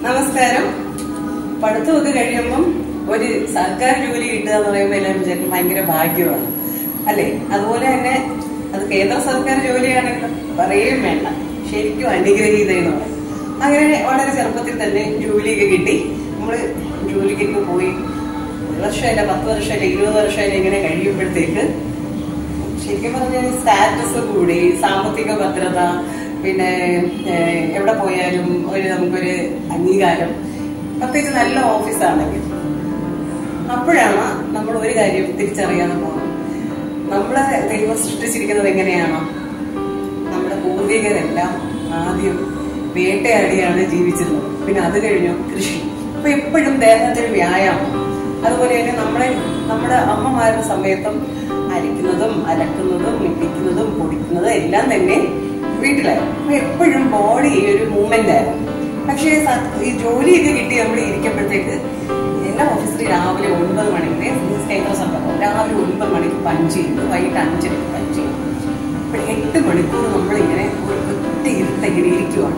നമസ്കാരം. പഠിത്തമൊക്കെ കഴിയുമ്പം ഒരു സർക്കാർ ജോലി കിട്ടുക എന്ന് പറയുമ്പോൾ എല്ലാം വിചാരിക്കും ഭയങ്കര ഭാഗ്യമാണ് അല്ലേ. അതുപോലെ തന്നെ അത് കേന്ദ്ര സർക്കാർ ജോലിയാണെങ്കിലും പറയുകയും വേണ്ട, ശരിക്കും അനുഗ്രഹീതയെന്ന് പറയും. അങ്ങനെ വളരെ ചെറുപ്പത്തിൽ തന്നെ ജോലിയൊക്കെ കിട്ടി. നമ്മള് ജോലിക്കൊക്കെ പോയി 1 വർഷമല്ല, 10 വർഷമല്ല, 20 വർഷമല്ല ഇങ്ങനെ കഴിയുമ്പോഴത്തേക്ക് ശരിക്കും പറഞ്ഞാൽ സ്റ്റാറ്റസ് കൂടി, സാമ്പത്തിക ഭദ്രത, പിന്നെ എവിടെ പോയാലും നമുക്കൊരു അംഗീകാരം, പ്രത്യേകിച്ച് നല്ല ഓഫീസാണെങ്കിൽ. അപ്പോഴാണ് നമ്മൾ ഒരു കാര്യം തിരിച്ചറിയാതെ പോകുന്നത്. നമ്മളെ ദൈവം സൃഷ്ടിച്ചിരിക്കുന്നത് എങ്ങനെയാണോ, നമ്മുടെ പൂർവികരെല്ലാം ആദ്യം വേട്ടയാടിയാണ് ജീവിച്ചിരുന്നത്. പിന്നെ അത് കഴിഞ്ഞു കൃഷി. അപ്പൊ എപ്പോഴും ദേഹത്തിന് വ്യായാമം. അതുപോലെ തന്നെ നമ്മുടെ അമ്മമാരുടെ സമയത്തും അരിക്കുന്നതും അലക്കുന്നതും ഇടിക്കുന്നതും പൊടിക്കുന്നതും എല്ലാം തന്നെ വീട്ടിലായിരുന്നു. അപ്പൊ എപ്പോഴും ബോഡി ഒരു മൂവ്മെന്റ് ആയിരുന്നു. പക്ഷേ ഈ ജോലിയൊക്കെ കിട്ടി നമ്മൾ ഇരിക്കുമ്പോഴത്തേക്ക് എല്ലാ ഓഫീസിലും രാവിലെ 9 മണിക്ക് കേന്ദ്ര സർക്കാർ രാവിലെ 9 മണിക്ക് പഞ്ച് ചെയ്തു, വൈകിട്ട് 5 മണിക്ക് പഞ്ച് ചെയ്തു. അപ്പോൾ 8 മണിക്കൂർ നമ്മളിങ്ങനെ ഒരു ഒറ്റ ഇരുത്തങ്ങനെ ഇരിക്കുവാണ്.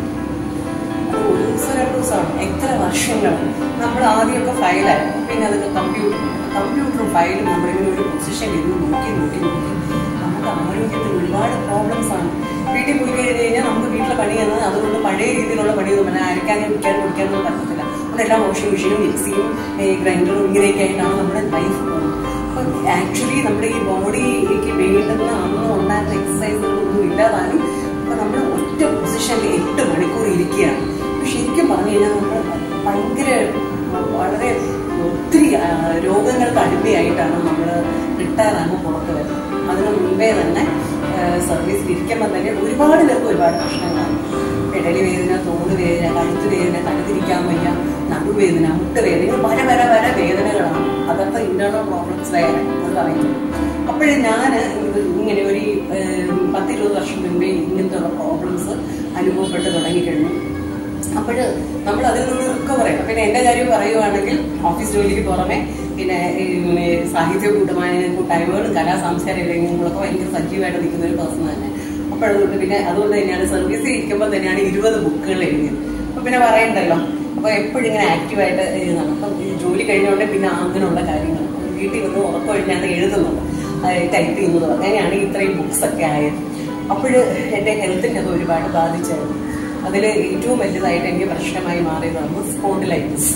അത് 1 ദിവസം 2 ദിവസമാണ്, എത്ര വർഷങ്ങളാണ്. നമ്മൾ ആദ്യമൊക്കെ ഫയലായിരുന്നു, പിന്നെ അതൊക്കെ കമ്പ്യൂട്ടറും ഫയലും നമ്മളിങ്ങനെ ഒരു പൊസിഷൻ ഇരുന്ന് നോക്കി നമുക്ക് ആരോഗ്യത്തിന് ഒരുപാട് പ്രോബ്ലംസ് ആണ്. വീട്ടിൽ പോയി കഴിഞ്ഞാൽ നമുക്ക് വീട്ടിലെ പണി എന്നത് അതുകൊണ്ട് പഴയ രീതിയിലുള്ള പണിയൊന്നും പിന്നെ അരയ്ക്കാനും വിൽക്കാനും കുടിക്കാനൊന്നും പറ്റത്തില്ല. അതെല്ലാം വാഷിംഗ് മെഷീനും മിക്സിയും ഗ്രൈൻഡറും ഇങ്ങനെയൊക്കെ ആയിട്ടാണ് നമ്മുടെ ലൈഫ് പോകുന്നത്. അപ്പം ആക്ച്വലി നമ്മുടെ ഈ ബോഡിക്ക് വേണ്ടുന്ന അന്ന് ഉണ്ടായിരുന്ന എക്സസൈസുകളൊന്നും ഇല്ലാതാനും അപ്പം നമ്മൾ ഒറ്റ പൊസിഷനിൽ 8 മണിക്കൂർ ഇരിക്കുകയാണ്. ശരിക്കും പറഞ്ഞു കഴിഞ്ഞാൽ നമ്മൾ ഭയങ്കര വളരെ ഒത്തിരി രോഗങ്ങൾക്ക് അടിമയായിട്ടാണ് നമ്മൾ റിട്ടയർ ആകുമ്പോൾ പുറത്ത് വരുന്നത്. അതിന് മുൻപേ തന്നെ സർവീസിൽ ഇരിക്കുമ്പോൾ തന്നെ ഒരുപാട് പേർക്ക് ഒരുപാട് പ്രശ്നങ്ങളാണ്. പെടലി വേദന, തോട് വേദന, കഴുത്ത് വേദന, കഴുതിരിക്കാൻ വയ്യ, നടുവേദന, മുട്ടുവേദന, പല വേദനകളാണ്. അതൊക്കെ ഇന്റേണൽ പ്രോബ്ലംസ് വേറെ അത് പറയുന്നത്. അപ്പോഴേ ഞാൻ ഇങ്ങനെ ഒരു 10-20 വർഷം മുൻപേ ഇങ്ങനത്തെ ഉള്ള പ്രോബ്ലംസ് അനുഭവപ്പെട്ട് തുടങ്ങിക്കഴിഞ്ഞു. അപ്പോൾ നമ്മൾ അതിൽ നിന്ന് റിക്കവർ ചെയ്യണം. പിന്നെ എൻ്റെ കാര്യം പറയുവാണെങ്കിൽ ഓഫീസ് ജോലിക്ക് പുറമെ പിന്നെ സാഹിത്യ കൂട്ടായ്മകളും കലാ സാംസ്കാരിക രംഗങ്ങളൊക്കെ ഭയങ്കര സജീവമായിട്ട് നിൽക്കുന്ന ഒരു പേഴ്സൺ തന്നെ. അപ്പോഴതുകൊണ്ട് അതുകൊണ്ട് തന്നെയാണ് സർവീസിൽ ഇരിക്കുമ്പോൾ തന്നെയാണ് 20 ബുക്കുകൾ എഴുതിയത്. അപ്പൊ പിന്നെ പറയണ്ടല്ലോ. അപ്പൊ എപ്പോഴും ഇങ്ങനെ ആക്റ്റീവായിട്ട് എഴുതണം. അപ്പം ജോലി കഴിഞ്ഞുകൊണ്ട് പിന്നെ അങ്ങനെയുള്ള കാര്യങ്ങൾ വീട്ടിൽ വന്ന് ഉറക്കൊഴിഞ്ഞാണ് എഴുതുന്നത്, ടൈപ്പ് ചെയ്യുന്നത്. അങ്ങനെയാണ് ഇത്രയും ബുക്സ് ഒക്കെ ആയത്. അപ്പോൾ എൻ്റെ ഹെൽത്തിനെ അത് ഒരുപാട് ബാധിച്ചായിരുന്നു. അതിൽ ഏറ്റവും വലുതായിട്ട് എനിക്ക് പ്രശ്നമായി മാറിയതാണ് സ്പോണ്ടിലൈറ്റിസ്.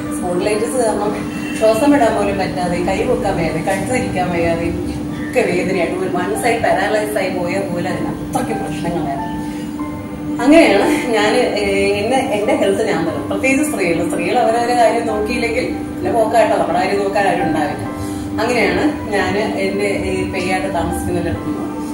കാരണം ശ്വാസം വിടാൻ പോലും പറ്റാതെ, കൈ പൊക്കാൻ വയ്യാതെ, കഴുത്തിരിക്കാൻ വയ്യാതെ ഒക്കെ വേദനയായിട്ട് ഒരു 1 സൈഡ് പാരാലൈസ് ആയി പോയ പോലെ അതിന് അത്രയ്ക്ക് പ്രശ്നങ്ങളായിരുന്നു. അങ്ങനെയാണ് ഞാൻ എന്റെ ഹെൽത്ത് ഞാൻ തരും. പ്രത്യേകിച്ച് സ്ത്രീകൾ അവരവരെ കാര്യം നോക്കിയില്ലെങ്കിൽ പിന്നെ പോക്കാട്ടോ, നമ്മുടെ കാര്യം നോക്കാൻ ആരും ഉണ്ടാവില്ല. അങ്ങനെയാണ് ഞാൻ എന്റെ പെയ്യാട്ട് താമസിക്കുന്നതിനടുത്ത്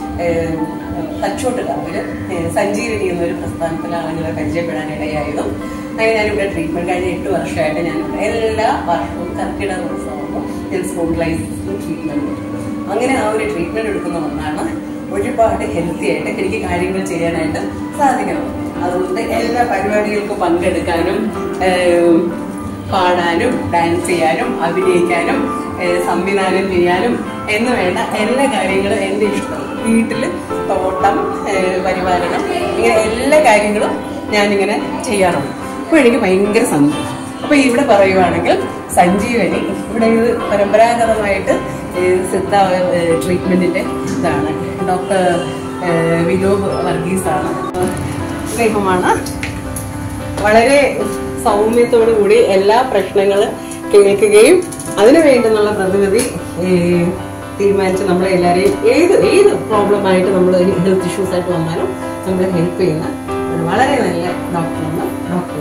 തച്ചോട്ടുകാവില് സഞ്ജീവനി എന്നൊരു പ്രസ്ഥാനത്തിൽ ആളുകളെ പരിചയപ്പെടാനിടയായതും. അങ്ങനെ ഞാനിവിടെ ട്രീറ്റ്മെന്റ് കഴിഞ്ഞ 8 വർഷമായിട്ട് ഞാനിവിടെ എല്ലാ വർഷവും കർക്കിടക ദിവസമാകുമ്പോൾ ഞാൻ സ്പോണ്ടിലൈറ്റിസ് ട്രീറ്റ്മെന്റ്. അങ്ങനെ ആ ഒരു ട്രീറ്റ്മെന്റ് എടുക്കുന്ന ഒന്നാണ് ഒരുപാട് ഹെൽത്തി ആയിട്ട് എനിക്ക് കാര്യങ്ങൾ ചെയ്യാനായിട്ട് സാധിക്കണം. അതുകൊണ്ട് എല്ലാ പരിപാടികൾക്കും പങ്കെടുക്കാനും പാടാനും ഡാൻസ് ചെയ്യാനും അഭിനയിക്കാനും സംവിധാനം ചെയ്യാനും എന്ന് വേണ്ട എല്ലാ കാര്യങ്ങളും എൻ്റെ ഇഷ്ടം. വീട്ടില് തോട്ടം പരിപാലനം ഇങ്ങനെ എല്ലാ കാര്യങ്ങളും ഞാനിങ്ങനെ ചെയ്യാറുണ്ട്. അപ്പോൾ എനിക്ക് ഭയങ്കര സന്തോഷം. അപ്പൊ ഇവിടെ പറയുവാണെങ്കിൽ സഞ്ജീവനി ഇവിടെ ഇത് പരമ്പരാഗതമായിട്ട് സിദ്ധ ട്രീറ്റ്മെന്റിന്റെ ഇതാണ്. ഡോക്ടർ വിനോബ് വർഗീസാണ്. അദ്ദേഹമാണ് വളരെ സൗമ്യത്തോടു കൂടി എല്ലാ പ്രശ്നങ്ങളും കേൾക്കുകയും അതിനു വേണ്ടുന്നുള്ള പ്രതിവിധി തീരുമാനിച്ച് നമ്മളെല്ലാവരെയും ഏത് പ്രോബ്ലമായിട്ട് നമ്മൾ ഹെൽത്ത് ഇഷ്യൂസ് ആയിട്ട് വന്നാലും നമ്മളെ ഹെൽപ്പ് ചെയ്യുന്ന വളരെ നല്ല ഡോക്ടറാണ് ഡോക്ടർ.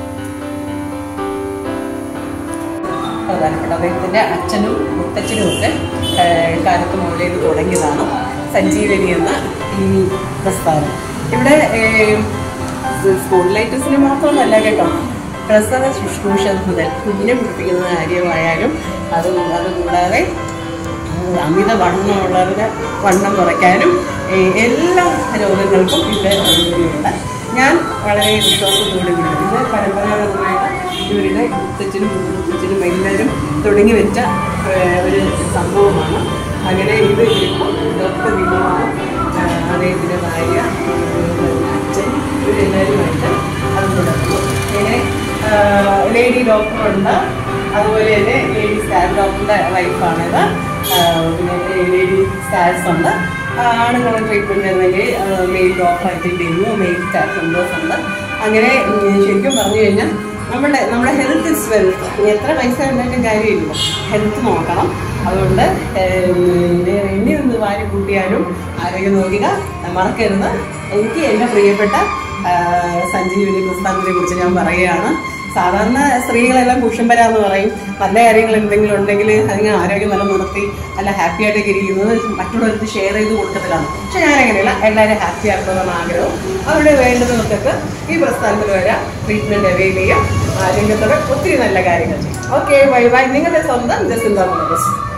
പ്രധാനപ്പെട്ട അദ്ദേഹത്തിന്റെ അച്ഛനും മുത്തച്ഛനും ഒക്കെ കാലത്ത് മുതലേ ഇത് തുടങ്ങിയതാണ് സഞ്ജീവനി എന്ന ഈ പ്രസ്ഥാനം. ഇവിടെ സ്പോണ്ടിലൈറ്റിസിന് മാത്രമല്ല കേട്ടോ, പ്രസവ ശുശ്രൂഷ മുതൽ കുഞ്ഞിനെ പിടിപ്പിക്കുന്ന കാര്യമായാലും അതുകൂടാതെ അമിത വണ്ണമുള്ളവരുടെ വണ്ണം കുറയ്ക്കാനും എല്ലാ രോഗങ്ങൾക്കും ഇവിടെ ഉണ്ട്. ഞാൻ വളരെ വിശ്വാസത്തോടെ ഇത് പരമ്പരാഗതമായിട്ട് ഇവരുടെ മുത്തച്ഛനും മുത്തച്ഛനും എല്ലാവരും തുടങ്ങി വെച്ച ഒരു സംഭവമാണ്. അങ്ങനെ ഇത് ഇപ്പോൾ ഡോക്ടർ വിനോദ്, അദ്ദേഹത്തിൻ്റെ ഭാര്യ, അച്ഛൻ ഇവരെല്ലാവരുമായിട്ട് അത് തുടർന്നു. ഇങ്ങനെ ലേഡി ഡോക്ടറുണ്ട്, അതുപോലെ തന്നെ ലേഡി സ്റ്റാഫ് ഡോക്ടറുടെ വൈഫാണിത്. പിന്നെ ലേഡി സ്റ്റാഫ്സ് ഉണ്ട്. ആണുങ്ങളെ ട്രീറ്റ്മെൻറ്റ് തരുന്നെങ്കിൽ മെയിൽ ഡോക്ടർ അറ്റൻഡ് ചെയ്യുന്നു, മെയിൽ സ്റ്റാഫ് മെമ്പേഴ്സ് ഉണ്ട്. അങ്ങനെ ശരിക്കും പറഞ്ഞു കഴിഞ്ഞാൽ നമ്മുടെ ഹെൽത്ത് ഇസ് വെൽത്ത്. എത്ര പൈസ ഉണ്ടായിട്ടും കാര്യമില്ല, ഹെൽത്ത് നോക്കണം. അതുകൊണ്ട് എന്നെ ഒന്ന് വാരി കൂട്ടിയാലും ആരോഗ്യം നോക്കുക മറക്കരുത്. എനിക്ക് എൻ്റെ പ്രിയപ്പെട്ട സഞ്ജീവനി പ്രസ്ഥാനത്തെ കുറിച്ച് ഞാൻ പറയുകയാണ്. സാധാരണ സ്ത്രീകളെല്ലാം കുഷമ്പര എന്ന് പറയും. നല്ല കാര്യങ്ങൾ എന്തെങ്കിലും ഉണ്ടെങ്കിൽ അതിന് ആരോഗ്യം നല്ല നിർത്തി നല്ല ഹാപ്പി ആയിട്ടൊക്കെ ഇരിക്കുന്നത് മറ്റുള്ളവർക്ക് ഷെയർ ചെയ്ത് കൊടുക്കത്തിലാണ്. പക്ഷെ ഞാനങ്ങനെയല്ല, എല്ലാവരും ഹാപ്പി ആക്കണമെന്നാണ് ആഗ്രഹം. അവിടെ വേണ്ടുന്നവർക്കൊക്കെ ഈ പ്രസ്ഥാനത്തിൽ വരാം, ട്രീറ്റ്മെൻറ്റ് അവൈൽ ചെയ്യാം, ആരോഗ്യത്തോടെ ഒത്തിരി നല്ല കാര്യങ്ങൾ ചെയ്യും. Okay, bye bye. നിങ്ങളുടെ സ്വന്തം ജസിന്ത മോഹൻദാസ്.